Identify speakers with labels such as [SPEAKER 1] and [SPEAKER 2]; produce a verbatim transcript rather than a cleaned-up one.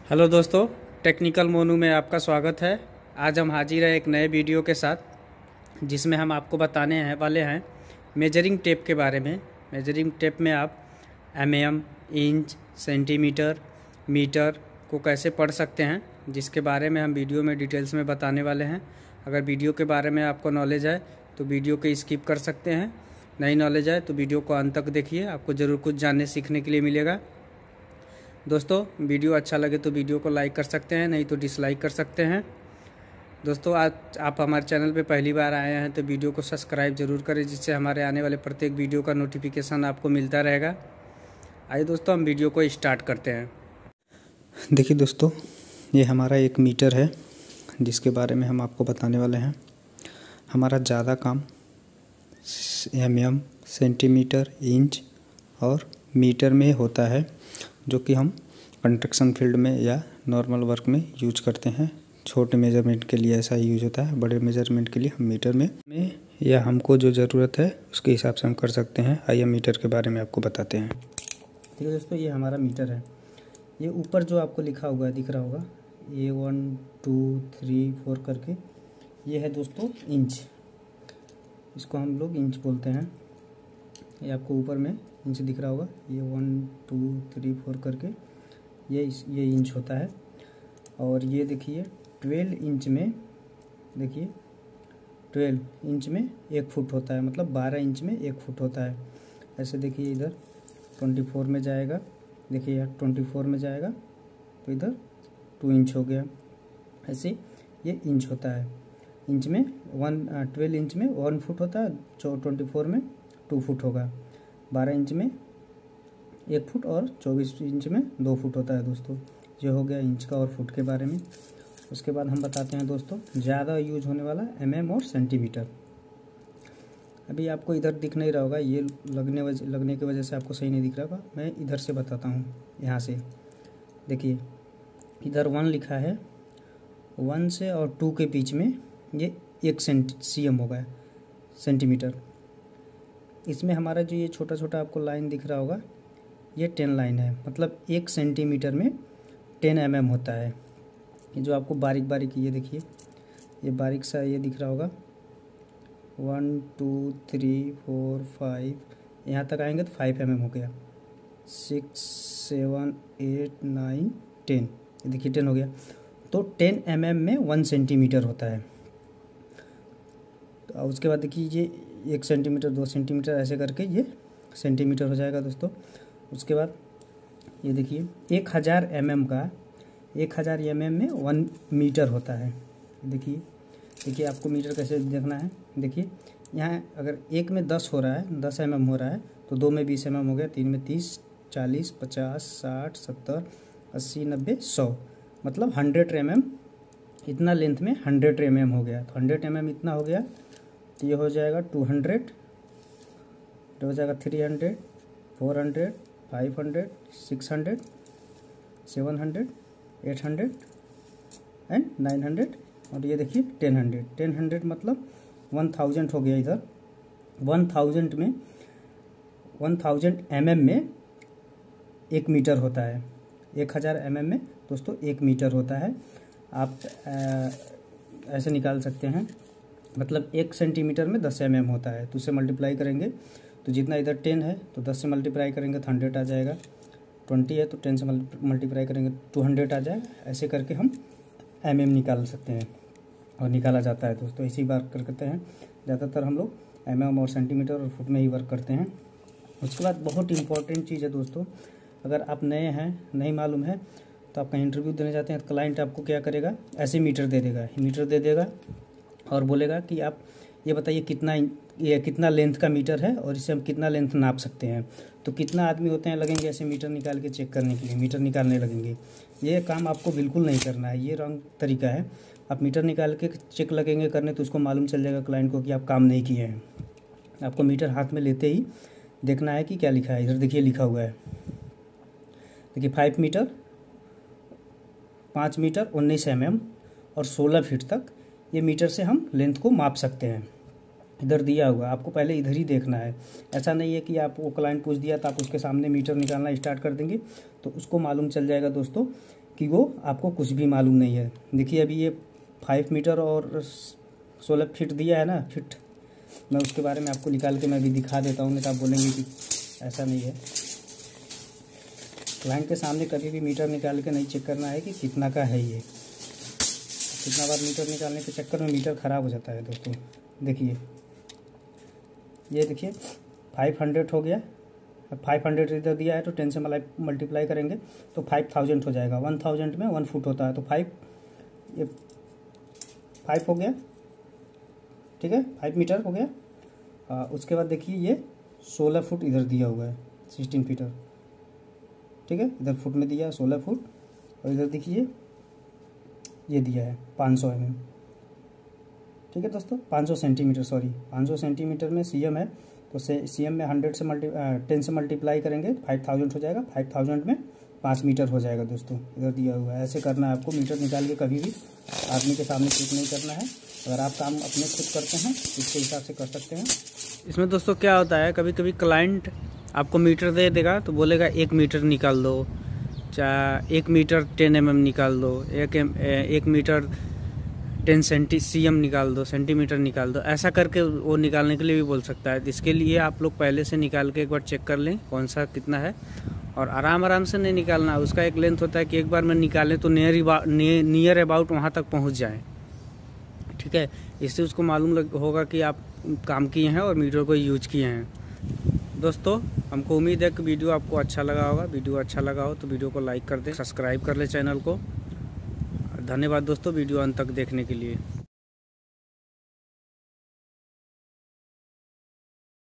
[SPEAKER 1] Hello दोस्तों, technical Monu में आपका स्वागत है। आज हम हाजिर हैं एक नए वीडियो के साथ, जिसमें हम आपको बताने हैं वाले हैं मेजरिंग टेप के बारे में। मेजरिंग टेप में आप M M, inch, centimetre, metre को कैसे पढ़ सकते हैं, जिसके बारे में हम वीडियो में डिटेल्स में बताने वाले हैं। अगर वीडियो के बारे में आपको नॉलेज है तो वीडियो को स्किप कर सकते हैं, नहीं नॉलेज है तो वीडियो को अंत तक देखिए, आपको ज़रूर कुछ जानने सीखने के लिए मिलेगा। दोस्तों, वीडियो अच्छा लगे तो वीडियो को लाइक कर सकते हैं, नहीं तो डिसलाइक कर सकते हैं। दोस्तों, आज आप हमारे चैनल पे पहली बार आए हैं तो वीडियो को सब्सक्राइब जरूर करें, जिससे हमारे आने वाले प्रत्येक वीडियो का नोटिफिकेशन आपको मिलता रहेगा। आइए दोस्तों, हम वीडियो को स्टार्ट करते हैं।
[SPEAKER 2] देखिए दोस्तों, ये हमारा एक मीटर है जिसके बारे में हम आपको बताने वाले हैं। हमारा ज़्यादा काम एम एम, सेंटीमीटर, इंच और मीटर में होता है, जो कि हम कंस्ट्रक्शन फील्ड में या नॉर्मल वर्क में यूज करते हैं। छोटे मेजरमेंट के लिए ऐसा यूज होता है, बड़े मेजरमेंट के लिए हम मीटर में में या हमको जो ज़रूरत है उसके हिसाब से हम कर सकते हैं। आइए मीटर के बारे में आपको बताते हैं।
[SPEAKER 1] ठीक है दोस्तों, ये हमारा मीटर है। ये ऊपर जो आपको लिखा हुआ है दिख रहा होगा, ये वन टू थ्री फोर करके, ये है दोस्तों इंच। इसको हम लोग इंच बोलते हैं। ये आपको ऊपर में इंच दिख रहा होगा, ये वन टू थ्री फोर करके ये ये इंच होता है। और ये देखिए ट्वेल्व इंच में, देखिए ट्वेल्व इंच में एक फुट होता है, मतलब बारह इंच में एक फुट होता है। ऐसे देखिए इधर ट्वेंटी फोर में जाएगा, देखिए यहाँ ट्वेंटी फोर में जाएगा तो इधर टू इंच हो गया। ऐसे ये इंच होता है। इंच में वन ट्वेल्व इंच में वन फुट होता है, जो ट्वेंटी फोर में टू फुट होगा। बारह इंच में एक फुट और चौबीस इंच में दो फुट होता है दोस्तों। ये हो गया इंच का और फुट के बारे में। उसके बाद हम बताते हैं दोस्तों ज़्यादा यूज होने वाला एम एम और सेंटीमीटर। अभी आपको इधर दिख नहीं रहा होगा, ये लगने वजह लगने की वजह से आपको सही नहीं दिख रहा होगा। मैं इधर से बताता हूँ, यहाँ से देखिए इधर वन लिखा है, वन से और टू के बीच में ये एक सेंट सी एम होगा, सेंटीमीटर। इसमें हमारा जो ये छोटा छोटा आपको लाइन दिख रहा होगा, ये टेन लाइन है, मतलब एक सेंटीमीटर में टेन एम एम होता है। ये जो आपको बारीक बारीक ये देखिए, ये बारीक सा ये दिख रहा होगा, one two three four five, यहाँ तक आएंगे तो फाइव एम एम हो गया। Six seven eight nine ten, ये देखिए टेन हो गया। तो टेन एम एम में वन सेंटीमीटर होता है। तो उसके बाद देखिए ये एक सेंटीमीटर, दो सेंटीमीटर, ऐसे करके ये सेंटीमीटर हो जाएगा दोस्तों। उसके बाद ये देखिए एक हज़ार एम एम का, एक हज़ार एम एम में वन मीटर होता है। देखिए देखिए आपको मीटर कैसे देखना है, देखिए यहाँ अगर एक में दस हो रहा है, दस एम एम हो रहा है, तो दो में बीस एम एम हो गया, तीन में तीस, चालीस, पचास, साठ, सत्तर, अस्सी, नब्बे, सौ, मतलब हंड्रेड एम एम। इतना लेंथ में हंड्रेड एम एम हो गया, तो हंड्रेड एम एम इतना हो गया। तो ये हो जाएगा टू हंड्रेड, तो हो जाएगा three hundred, four hundred, five hundred, six hundred, seven hundred, eight hundred and nine hundred. और ये देखिए टेन हंड्रेड, टेन हंड्रेड मतलब वन थाउजेंड हो गया। इधर वन थाउजेंड में, वन थाउजेंड एम एम में एक मीटर होता है। एक हज़ार एम एम में दोस्तों एक मीटर होता है। आप आ, ऐसे निकाल सकते हैं, मतलब एक सेंटीमीटर में दस एम एम होता है। तो उससे मल्टीप्लाई करेंगे तो जितना इधर टेन है तो दस से मल्टीप्लाई करेंगे तो हंड्रेड आ जाएगा। ट्वेंटी है तो टेन से मल्टीप्लाई करेंगे टू हंड्रेड आ जाएगा। ऐसे करके हम एम एम निकाल सकते हैं और निकाला जाता है दोस्तों। इसी बात करते हैं, ज़्यादातर हम लोग एम एम और सेंटीमीटर और फुट में ही वर्क करते हैं। उसके बाद बहुत इंपॉर्टेंट चीज़ है दोस्तों, अगर आप नए हैं, नहीं मालूम है, तो आप कहीं इंटरव्यू देने जाते हैं तो क्लाइंट आपको क्या करेगा, ऐसे मीटर दे देगा, मीटर दे देगा और बोलेगा कि आप ये बताइए कितना ये कितना लेंथ का मीटर है और इससे हम कितना लेंथ नाप सकते हैं। तो कितना आदमी होते हैं लगेंगे ऐसे मीटर निकाल के चेक करने के लिए, मीटर निकालने लगेंगे। ये काम आपको बिल्कुल नहीं करना है, ये रॉन्ग तरीका है। आप मीटर निकाल के चेक लगेंगे करने तो उसको मालूम चल जाएगा क्लाइंट को कि आप काम नहीं किए हैं। आपको मीटर हाथ में लेते ही देखना है कि क्या लिखा है। इधर देखिए लिखा हुआ है, देखिए फाइव मीटर, पाँच मीटर, उन्नीस एम एम और सोलह फीट तक ये मीटर से हम लेंथ को माप सकते हैं। इधर दिया हुआ, आपको पहले इधर ही देखना है। ऐसा नहीं है कि आप वो क्लाइंट पूछ दिया तो आप उसके सामने मीटर निकालना स्टार्ट कर देंगे तो उसको मालूम चल जाएगा दोस्तों कि वो आपको कुछ भी मालूम नहीं है। देखिए अभी ये फाइव मीटर और सोलह फीट दिया है ना, फिट, मैं उसके बारे में आपको निकाल के मैं भी दिखा देता हूँ, नहीं तो आप बोलेंगे कि ऐसा नहीं है। क्लाइंट के सामने कभी भी मीटर निकाल के नहीं चेक करना है कि कितना का है ये। कितना बार मीटर निकालने के चक्कर में मीटर ख़राब हो जाता है दोस्तों। देखिए ये देखिए फाइव हंड्रेड हो गया, फाइव हंड्रेड इधर दिया है तो टेन से मल्टीप्लाई करेंगे तो फाइव थाउजेंड हो जाएगा। वन थाउजेंड में वन फुट होता है तो फाइव, ये फाइव हो गया, ठीक है, फाइव मीटर हो गया। आ, उसके बाद देखिए ये सोलह फुट इधर दिया हुआ है, सिक्सटीन फीटर, ठीक है, इधर फुट में दिया है सोलह फुट, और इधर देखिए ये दिया है पाँच सौ एम एम, ठीक है दोस्तों, पाँच सौ सेंटीमीटर, सॉरी पाँच सौ सेंटीमीटर में सी एम है तो से सी एम में हंड्रेड से मल्टी टेन से मल्टीप्लाई करेंगे फाइव थाउजेंड हो जाएगा। फाइव थाउजेंड में पाँच मीटर हो जाएगा दोस्तों, इधर दिया हुआ है। ऐसे करना है आपको, मीटर निकाल के कभी भी आदमी के सामने चेक नहीं करना है। अगर आप काम अपने खुद करते हैं इसके हिसाब से कर सकते हैं।
[SPEAKER 2] इसमें दोस्तों क्या होता है, कभी कभी क्लाइंट आपको मीटर दे देगा तो बोलेगा एक मीटर निकाल दो, चाहे एक मीटर टेन एम एम निकाल दो, एक एम एक metre ten centi C M निकाल दो, सेंटीमीटर निकाल दो। ऐसा करके वो निकालने के लिए भी बोल सकता है। इसके लिए आप लोग पहले से निकाल के एक बार चेक कर लें कौन सा कितना है, और आराम आराम से नहीं निकालना। उसका एक लेंथ होता है कि एक बार में निकालें तो नियर नियर अबाउट वहाँ तक पहुँच जाए, ठीक है। इससे उसको मालूम लग होगा कि आप काम किए हैं और मीटर को यूज किए हैं। दोस्तों हमको उम्मीद है कि वीडियो आपको अच्छा लगा होगा। वीडियो अच्छा लगा हो तो वीडियो को लाइक कर दें, सब्सक्राइब कर लें चैनल को। धन्यवाद दोस्तों वीडियो अंत तक देखने के लिए।